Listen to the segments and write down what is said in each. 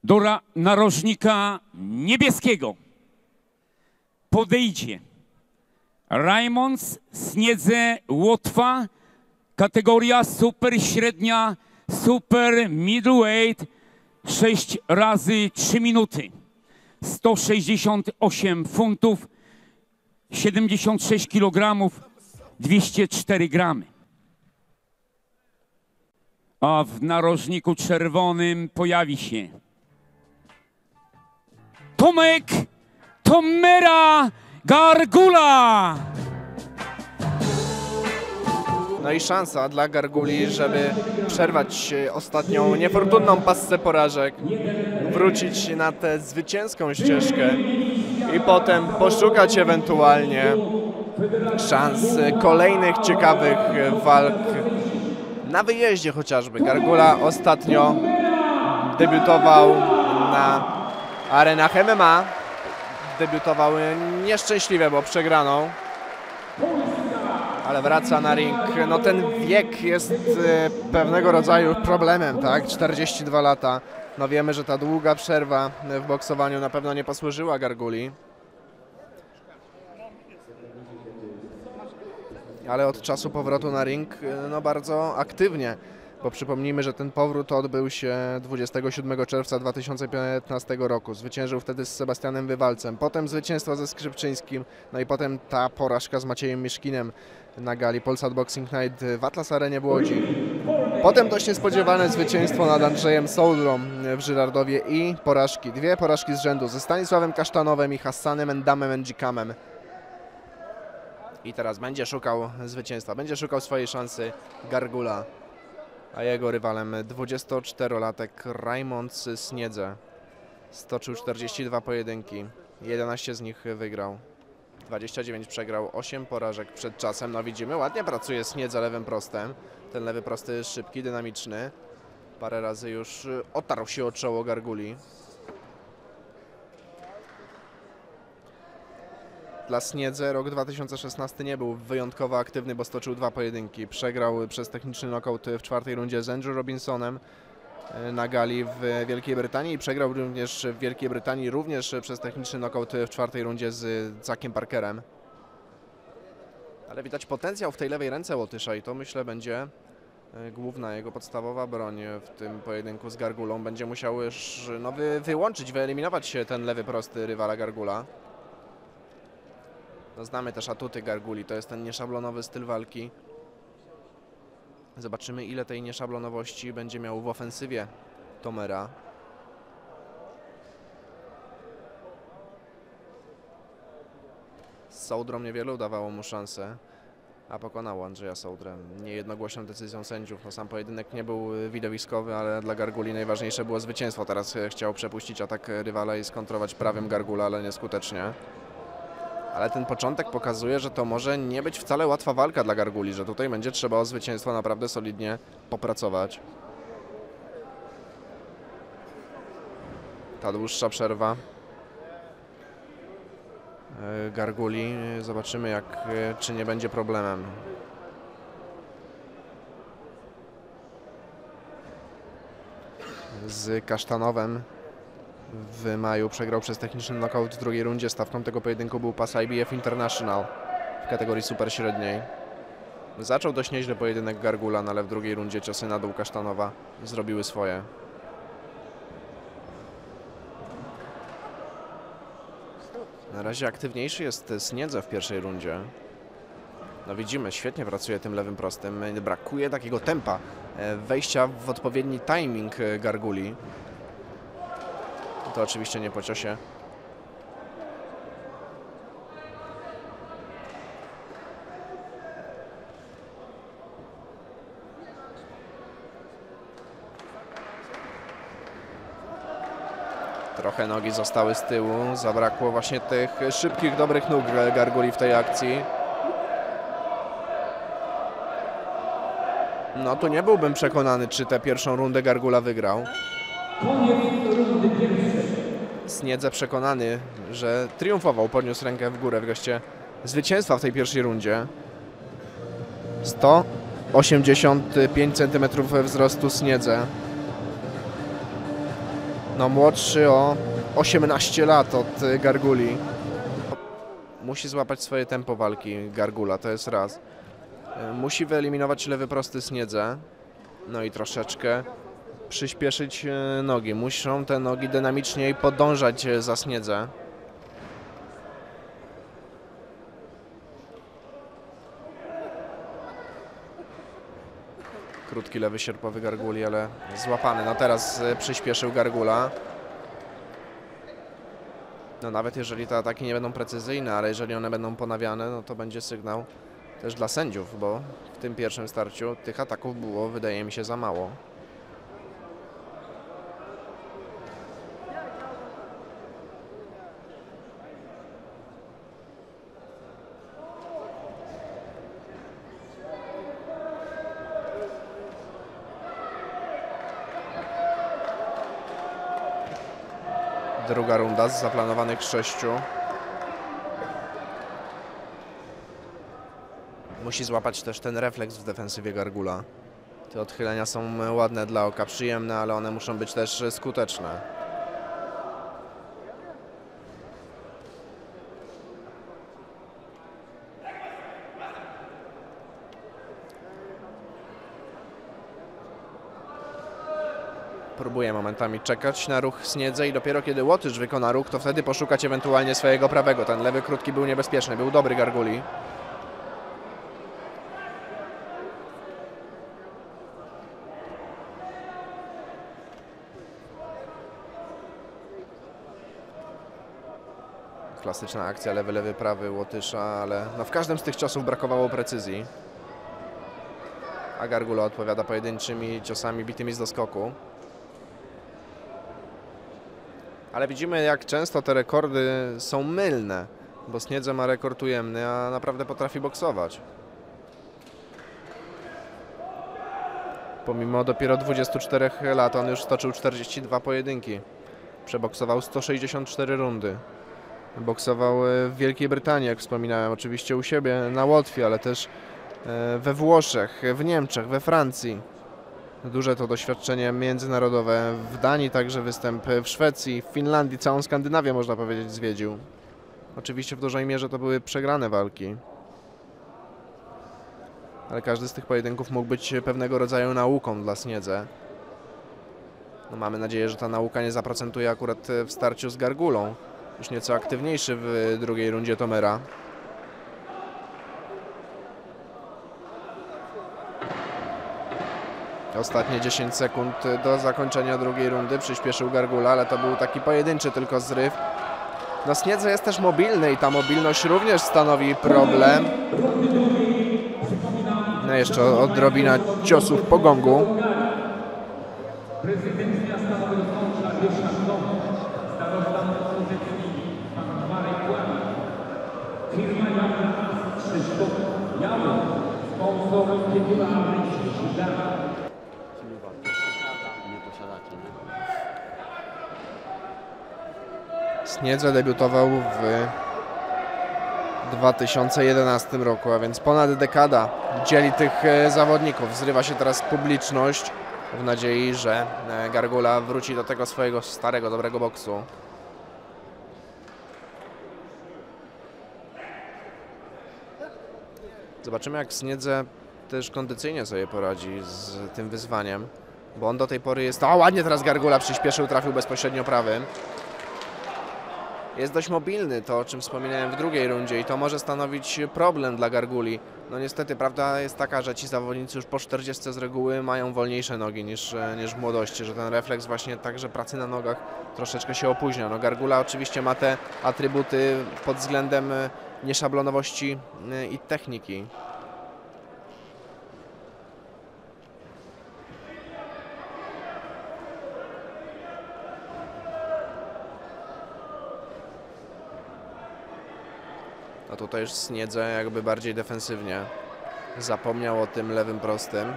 do narożnika niebieskiego podejdzie Raymond Sniedze Łotwa, kategoria super średnia, super middleweight, 6 razy 3 minuty, 168 funtów, 76 kg, 204 gramy. A w narożniku czerwonym pojawi się Tomek Tomera Gargula. No i szansa dla Garguli, żeby przerwać ostatnią niefortunną passę porażek, wrócić na tę zwycięską ścieżkę i potem poszukać ewentualnie szans kolejnych ciekawych walk na wyjeździe chociażby. Gargula ostatnio debiutował na arenach MMA. Debiutował nieszczęśliwie, bo przegraną. Ale wraca na ring. No ten wiek jest pewnego rodzaju problemem, tak? 42 lata. No wiemy, że ta długa przerwa w boksowaniu na pewno nie posłużyła Garguli. Ale od czasu powrotu na ring, no bardzo aktywnie. Bo przypomnijmy, że ten powrót odbył się 27 czerwca 2015 roku. Zwyciężył wtedy z Sebastianem Wywalcem. Potem zwycięstwo ze Skrzypczyńskim. No i potem ta porażka z Maciejem Miszkinem na gali Polsat Boxing Night w Atlas Arenie w Łodzi. Potem dość niespodziewane zwycięstwo nad Andrzejem Sołdrą w Żyrardowie i porażki. 2 porażki z rzędu ze Stanisławem Kasztanowem i Hassanem Endamem Ndzikamem. I teraz będzie szukał zwycięstwa, będzie szukał swojej szansy Gargula. A jego rywalem 24-latek Raymond Sniedze. Stoczył 42 pojedynki, 11 z nich wygrał, 29 przegrał, 8 porażek przed czasem. No widzimy, ładnie pracuje Sniedze lewym prostem. Ten lewy prosty jest szybki, dynamiczny. Parę razy już otarł się o czoło Garguli. Dla Sniedze rok 2016 nie był wyjątkowo aktywny, bo stoczył 2 pojedynki. Przegrał przez techniczny knockout w 4. rundzie z Andrew Robinsonem na gali w Wielkiej Brytanii i przegrał również w Wielkiej Brytanii również przez techniczny knockout w 4. rundzie z Zackiem Parkerem. Ale widać potencjał w tej lewej ręce Łotysza i to myślę będzie główna jego podstawowa broń w tym pojedynku z Gargulą. Będzie musiał już wyłączyć, wyeliminować ten lewy prosty rywala Gargula. No, znamy też atuty Garguli, to jest ten nieszablonowy styl walki. Zobaczymy, ile tej nieszablonowości będzie miał w ofensywie Tomera. Z Sołdrą niewiele udawało mu szansę, a pokonał Andrzeja Sołdrę niejednogłośną decyzją sędziów. No, sam pojedynek nie był widowiskowy, ale dla Garguli najważniejsze było zwycięstwo. Teraz chciał przepuścić atak rywala i skontrować prawym Gargula, ale nieskutecznie. Ale ten początek pokazuje, że to może nie być wcale łatwa walka dla Garguli, że tutaj będzie trzeba o zwycięstwo naprawdę solidnie popracować. Ta dłuższa przerwa Garguli, zobaczymy czy nie będzie problemem. Z Kasztanowem w maju przegrał przez techniczny knockout w 2. rundzie. Stawką tego pojedynku był pas IBF International w kategorii super średniej. Zaczął dość nieźle pojedynek Gargula, ale w 2. rundzie ciosy na dół Kasztanowa zrobiły swoje. Na razie aktywniejszy jest Sniedze w 1. rundzie. No widzimy, świetnie pracuje tym lewym prostym. Brakuje takiego tempa wejścia w odpowiedni timing Garguli. To oczywiście nie po ciosie. Trochę nogi zostały z tyłu. Zabrakło właśnie tych szybkich, dobrych nóg Garguli w tej akcji. No tu nie byłbym przekonany, czy tę 1. rundę Gargula wygrał. Sniedze przekonany, że triumfował, podniósł rękę w górę w geście zwycięstwa w tej 1. rundzie. 185 cm wzrostu Sniedze. No młodszy o 18 lat od Garguli. Musi złapać swoje tempo walki Gargula, to jest raz. Musi wyeliminować lewy prosty Sniedzę. No i troszeczkę przyspieszyć nogi. Muszą te nogi dynamiczniej podążać za Sniedzę. Krótki lewy sierpowy Garguli, ale złapany. No teraz przyspieszył Gargula. No nawet jeżeli te ataki nie będą precyzyjne, ale jeżeli one będą ponawiane, no to będzie sygnał też dla sędziów, bo w tym pierwszym starciu tych ataków było, wydaje mi się, za mało. Druga runda z zaplanowanych 6. Musi złapać też ten refleks w defensywie Gargula. Te odchylenia są ładne dla oka, przyjemne, ale one muszą być też skuteczne. Próbuje momentami czekać na ruch Sniedzy i dopiero kiedy Łotysz wykona ruch, to wtedy poszukać ewentualnie swojego prawego. Ten lewy krótki był niebezpieczny, był dobry Garguli. Klasyczna akcja lewy, prawy Łotysza, ale no w każdym z tych ciosów brakowało precyzji. A Gargula odpowiada pojedynczymi ciosami bitymi z doskoku. Ale widzimy, jak często te rekordy są mylne, bo Sniedzę ma rekord ujemny, a naprawdę potrafi boksować. Pomimo dopiero 24 lat, on już stoczył 42 pojedynki. Przeboksował 164 rundy. Boksował w Wielkiej Brytanii, jak wspominałem, oczywiście u siebie na Łotwie, ale też we Włoszech, w Niemczech, we Francji. Duże to doświadczenie międzynarodowe. W Danii także występ, w Szwecji, w Finlandii, całą Skandynawię można powiedzieć zwiedził. Oczywiście w dużej mierze to były przegrane walki. Ale każdy z tych pojedynków mógł być pewnego rodzaju nauką dla Sniedzę. No mamy nadzieję, że ta nauka nie zaprocentuje akurat w starciu z Gargulą. Już nieco aktywniejszy w drugiej rundzie Tomera. Ostatnie 10 sekund do zakończenia drugiej rundy. Przyspieszył Gargula, ale to był taki pojedynczy tylko zryw. No Sniedzy jest też mobilny i ta mobilność również stanowi problem. No jeszcze odrobina ciosów po gongu. Sniedzę debiutował w 2011 roku, a więc ponad dekada dzieli tych zawodników. Zrywa się teraz publiczność w nadziei, że Gargula wróci do tego swojego starego, dobrego boksu. Zobaczymy, jak Sniedzę też kondycyjnie sobie poradzi z tym wyzwaniem, bo on do tej pory jest... O, ładnie teraz Gargula przyspieszył, trafił bezpośrednio prawym. Jest dość mobilny, to o czym wspominałem w drugiej rundzie, i to może stanowić problem dla Garguli. No niestety prawda jest taka, że ci zawodnicy już po 40 z reguły mają wolniejsze nogi niż w młodości, że ten refleks właśnie także pracy na nogach troszeczkę się opóźnia. No Gargula oczywiście ma te atrybuty pod względem nieszablonowości i techniki. A tutaj już Sniedzę jakby bardziej defensywnie. Zapomniał o tym lewym prostym.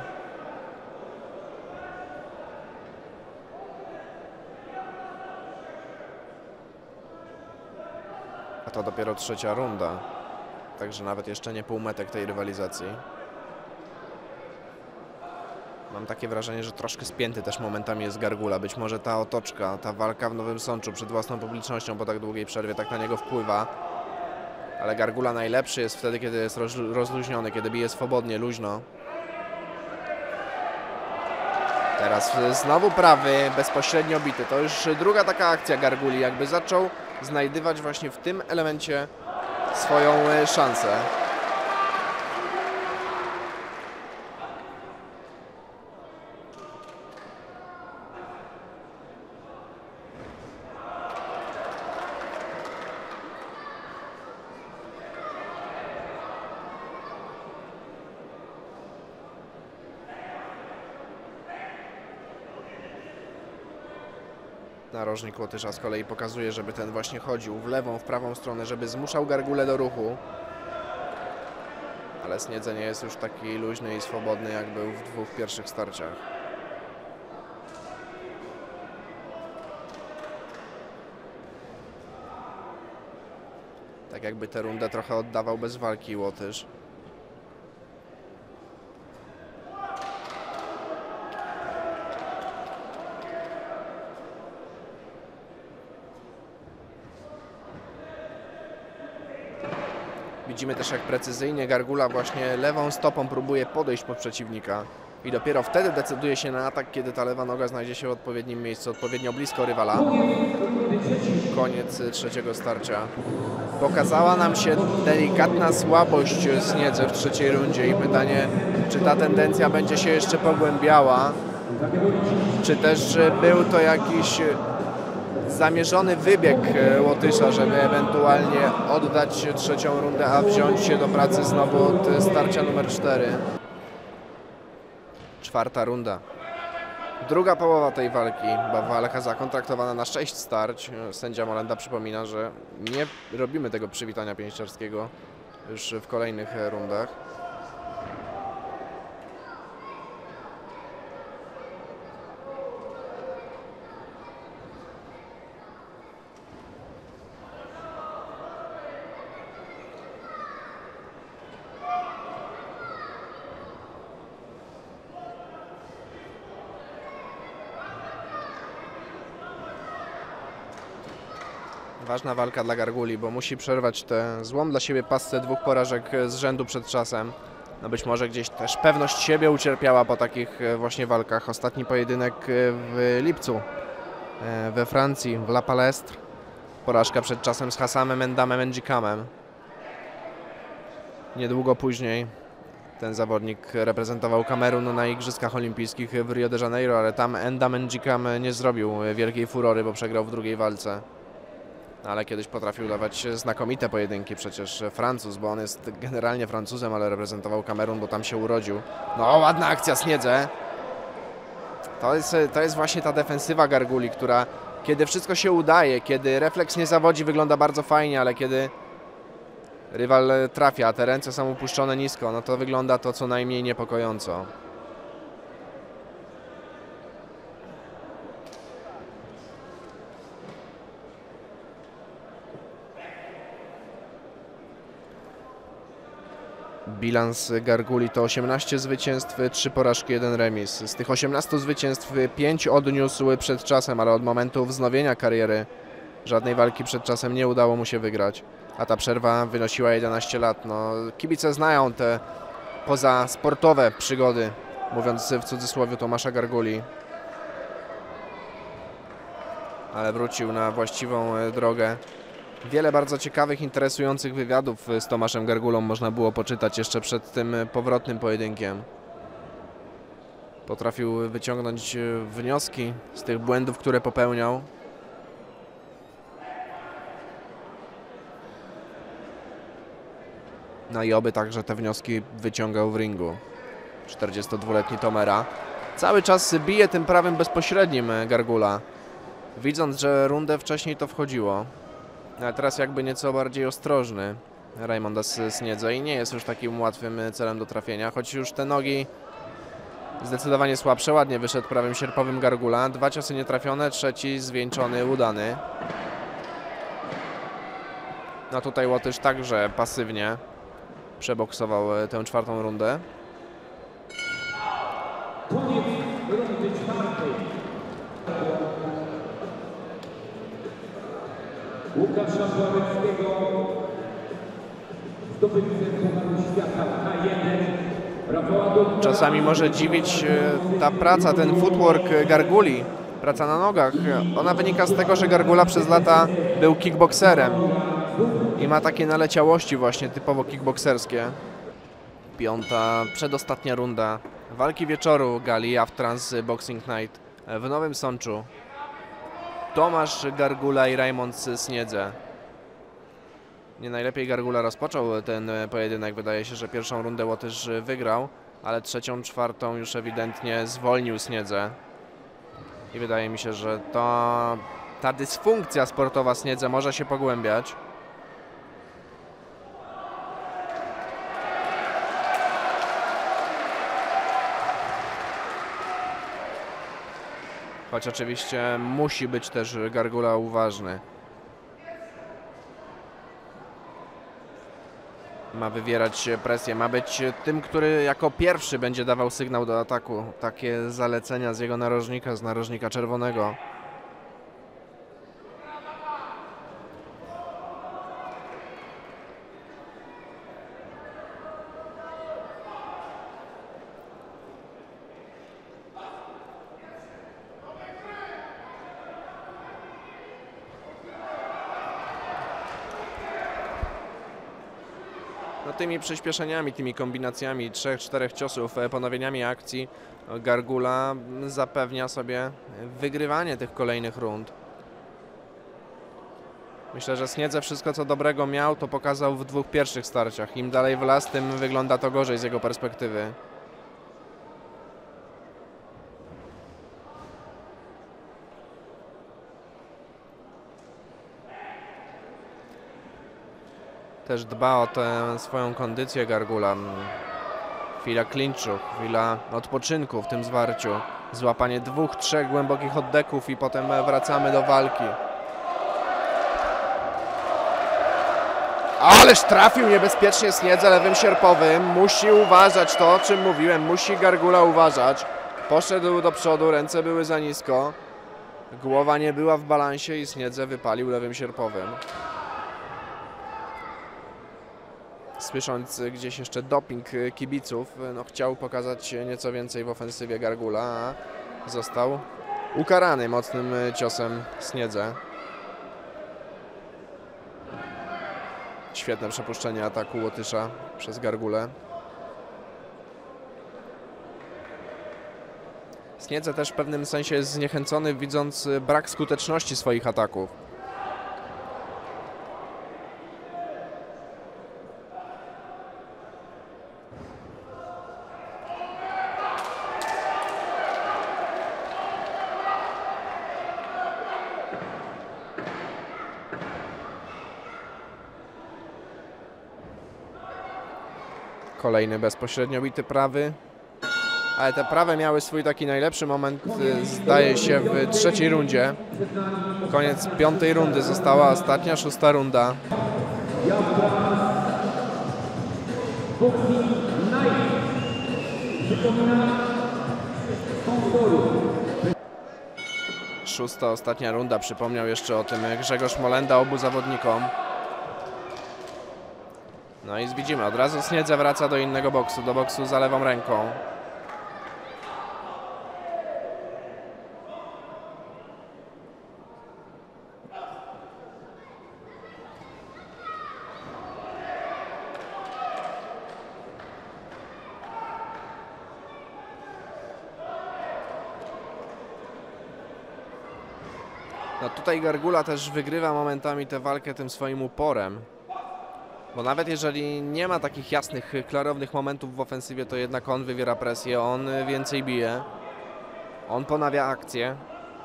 A to dopiero trzecia runda. Także nawet jeszcze nie półmetek tej rywalizacji. Mam takie wrażenie, że troszkę spięty też momentami jest Gargula. Być może ta otoczka, ta walka w Nowym Sączu przed własną publicznością po tak długiej przerwie tak na niego wpływa. Ale Gargula najlepszy jest wtedy, kiedy jest rozluźniony, kiedy bije swobodnie, luźno. Teraz znowu prawy, bezpośrednio bity. To już druga taka akcja Garguli, jakby zaczął znajdywać właśnie w tym elemencie swoją szansę. Narożnik Łotysza z kolei pokazuje, żeby ten właśnie chodził w lewą, w prawą stronę, żeby zmuszał Gargulę do ruchu. Ale Sniedze nie jest już taki luźny i swobodny, jak był w dwóch pierwszych starciach. Tak jakby tę rundę trochę oddawał bez walki Łotysz. Widzimy też, jak precyzyjnie Gargula właśnie lewą stopą próbuje podejść pod przeciwnika i dopiero wtedy decyduje się na atak, kiedy ta lewa noga znajdzie się w odpowiednim miejscu, odpowiednio blisko rywala. Koniec trzeciego starcia. Pokazała nam się delikatna słabość Sniedze w trzeciej rundzie i pytanie, czy ta tendencja będzie się jeszcze pogłębiała, czy też był to jakiś zamierzony wybieg Łotysza, żeby ewentualnie oddać trzecią rundę, a wziąć się do pracy znowu od starcia numer 4. Czwarta runda. Druga połowa tej walki, walka zakontraktowana na 6 starć. Sędzia Molenda przypomina, że nie robimy tego przywitania pięściarskiego już w kolejnych rundach. Ważna walka dla Garguli, bo musi przerwać tę złą dla siebie pasce dwóch porażek z rzędu przed czasem. No być może gdzieś też pewność siebie ucierpiała po takich właśnie walkach. Ostatni pojedynek w lipcu we Francji, w La Palestre. Porażka przed czasem z Hassamem Endamem Njikamem. Niedługo później ten zawodnik reprezentował Kamerun na Igrzyskach Olimpijskich w Rio de Janeiro, ale tam Endam Njikam nie zrobił wielkiej furory, bo przegrał w drugiej walce. Ale kiedyś potrafił dawać znakomite pojedynki, przecież Francuz, bo on jest generalnie Francuzem, ale reprezentował Kamerun, bo tam się urodził. No, ładna akcja Sniedze. To jest właśnie ta defensywa Garguli, która kiedy wszystko się udaje, kiedy refleks nie zawodzi, wygląda bardzo fajnie, ale kiedy rywal trafia, a te ręce są upuszczone nisko, no to wygląda to co najmniej niepokojąco. Bilans Garguli to 18 zwycięstw, 3 porażki, 1 remis. Z tych 18 zwycięstw 5 odniósł przed czasem, ale od momentu wznowienia kariery żadnej walki przed czasem nie udało mu się wygrać. A ta przerwa wynosiła 11 lat. No, kibice znają te pozasportowe przygody, mówiąc w cudzysłowie, Tomasza Garguli. Ale wrócił na właściwą drogę. Wiele bardzo ciekawych, interesujących wywiadów z Tomaszem Gargulą można było poczytać jeszcze przed tym powrotnym pojedynkiem. Potrafił wyciągnąć wnioski z tych błędów, które popełniał. No i oby także te wnioski wyciągał w ringu. 42-letni Tomera. Cały czas bije tym prawym bezpośrednim Gargula, widząc, że rundę wcześniej to wchodziło. Ale teraz jakby nieco bardziej ostrożny Raimondas Sniedze i nie jest już takim łatwym celem do trafienia, choć już te nogi zdecydowanie słabsze. Ładnie wyszedł prawym sierpowym Gargula. 2 ciosy nietrafione, trzeci zwieńczony, udany. No tutaj Łotysz także pasywnie przeboksował tę czwartą rundę. Łukasza Bławeckiego, zdobywcę Pucharu Świata K1, Rafała Dudka. Czasami może dziwić ta praca, ten footwork Garguli, praca na nogach. Ona wynika z tego, że Gargula przez lata był kickbokserem i ma takie naleciałości właśnie typowo kickbokserskie. Piąta, przedostatnia runda walki wieczoru gali Avtrans Boxing Night w Nowym Sączu. Tomasz Gargula i Raymond Sniedze. Nie najlepiej Gargula rozpoczął ten pojedynek. Wydaje się, że pierwszą rundę Łotysz wygrał, ale trzecią, czwartą już ewidentnie zwolnił Sniedzę. I wydaje mi się, że ta dysfunkcja sportowa Sniedze może się pogłębiać. Choć oczywiście musi być też Gargula uważny. Ma wywierać presję, ma być tym, który jako pierwszy będzie dawał sygnał do ataku. Takie zalecenia z jego narożnika, z narożnika czerwonego. No, tymi przyspieszeniami, tymi kombinacjami 3-4 ciosów, ponowieniami akcji Gargula zapewnia sobie wygrywanie tych kolejnych rund. Myślę, że Sniedze wszystko co dobrego miał, to pokazał w dwóch pierwszych starciach. Im dalej w las, tym wygląda to gorzej z jego perspektywy. Też dba o tę swoją kondycję Gargula. Chwila klinczu, chwila odpoczynku w tym zwarciu. Złapanie 2-3 głębokich oddechów i potem wracamy do walki. Ależ trafił niebezpiecznie Sniedze lewym sierpowym. Musi uważać to, o czym mówiłem. Musi Gargula uważać. Poszedł do przodu, ręce były za nisko. Głowa nie była w balansie i Sniedze wypalił lewym sierpowym. Słysząc gdzieś jeszcze doping kibiców, no, chciał pokazać nieco więcej w ofensywie Gargula, a został ukarany mocnym ciosem Sniedze. Świetne przepuszczenie ataku Łotysza przez Gargulę. Sniedze też w pewnym sensie jest zniechęcony, widząc brak skuteczności swoich ataków. Kolejny bezpośrednio bity prawy. Ale te prawe miały swój taki najlepszy moment, zdaje się, w trzeciej rundzie. Koniec piątej rundy, została ostatnia, szósta runda. Szósta, ostatnia runda. Przypomniał jeszcze o tym Grzegorz Molenda obu zawodnikom. No i widzimy, od razu Sniedze wraca do innego boksu, do boksu za lewą ręką. No tutaj Gargula też wygrywa momentami tę walkę tym swoim uporem. Bo nawet jeżeli nie ma takich jasnych, klarownych momentów w ofensywie, to jednak on wywiera presję, on więcej bije. On ponawia akcję.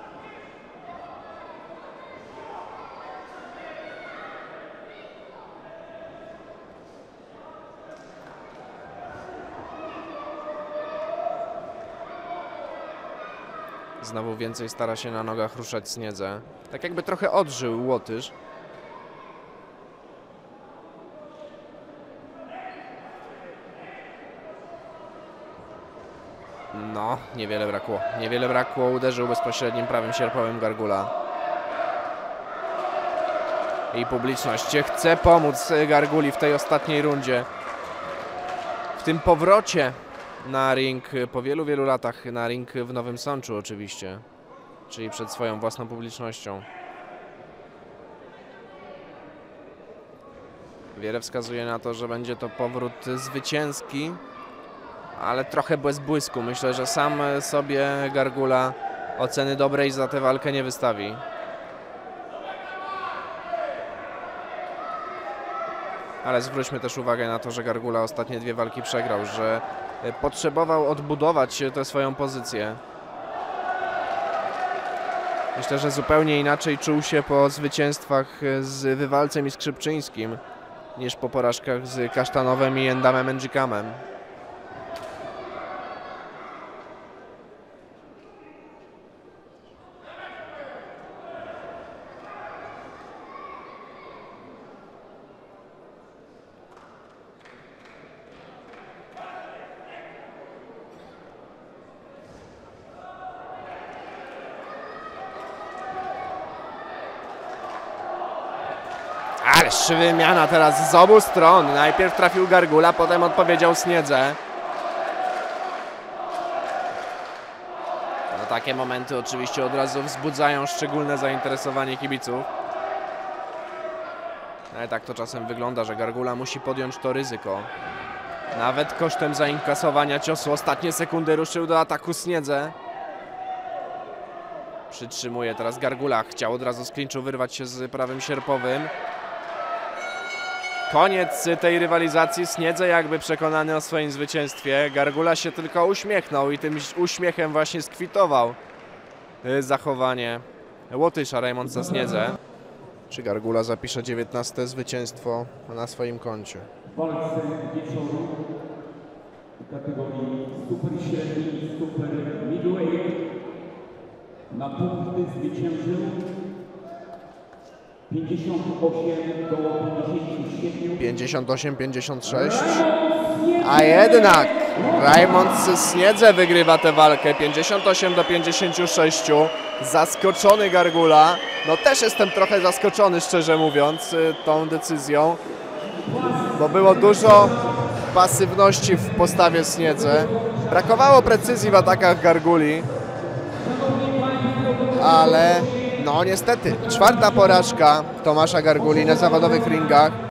Znowu więcej stara się na nogach ruszać Sniedzę. Tak jakby trochę odżył Łotysz. No, niewiele brakło. Niewiele brakło. Uderzył bezpośrednim prawym sierpowym Gargula. I publiczność chce pomóc Garguli w tej ostatniej rundzie. W tym powrocie na ring po wielu, wielu latach, na ring w Nowym Sączu oczywiście, czyli przed swoją własną publicznością. Wiele wskazuje na to, że będzie to powrót zwycięski, ale trochę bez błysku. Myślę, że sam sobie Gargula oceny dobrej za tę walkę nie wystawi. Ale zwróćmy też uwagę na to, że Gargula ostatnie 2 walki przegrał, że potrzebował odbudować tę swoją pozycję. Myślę, że zupełnie inaczej czuł się po zwycięstwach z Wywalcem i Skrzypczyńskim niż po porażkach z Kasztanowem i Endamem Ndzikamem. Ależ wymiana teraz z obu stron. Najpierw trafił Gargula, potem odpowiedział Sniedze. No, takie momenty oczywiście od razu wzbudzają szczególne zainteresowanie kibiców. Ale tak to czasem wygląda, że Gargula musi podjąć to ryzyko. Nawet kosztem zainkasowania ciosu. Ostatnie sekundy ruszył do ataku Sniedze. Przytrzymuje teraz Gargula. Chciał od razu z klinczu wyrwać się z prawym sierpowym. Koniec tej rywalizacji. Sniedze jakby przekonany o swoim zwycięstwie. Gargula się tylko uśmiechnął i tym uśmiechem właśnie skwitował zachowanie Łotysza Rajmondsa Sniedze. Czy Gargula zapisze 19. zwycięstwo na swoim koncie? W walce wieczoru w kategorii super średni i super middleweight na punkty zwyciężył 58-56. A jednak Rajmond Sniedze wygrywa tę walkę 58-56. Zaskoczony Gargula. No też jestem trochę zaskoczony, szczerze mówiąc, tą decyzją, bo było dużo pasywności w postawie Sniedze. Brakowało precyzji w atakach Garguli, ale no niestety 4. porażka Tomasza Garguli na zawodowych ringach.